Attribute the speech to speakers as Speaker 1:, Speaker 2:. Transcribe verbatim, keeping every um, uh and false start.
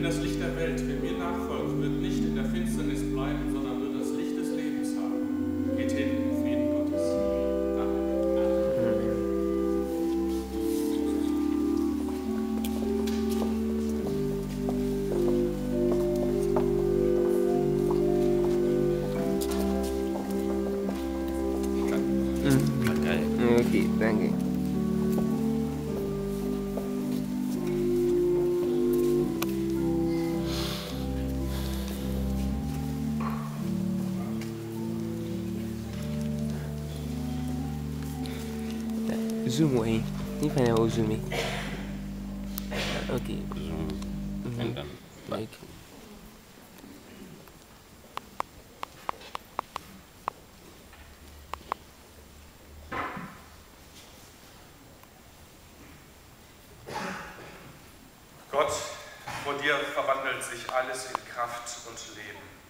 Speaker 1: das Licht der Welt. Wer mir nachfolgt, wird nicht in der Finsternis bleiben, sondern wird das Licht des Lebens haben. Geht hin im Frieden Gottes. Amen.
Speaker 2: Okay, danke. Zoom way. Ni fana o zoom. Okay.
Speaker 3: Zoom and then back.
Speaker 2: Like.
Speaker 1: Gott, vor dir verwandelt sich alles in Kraft und Leben.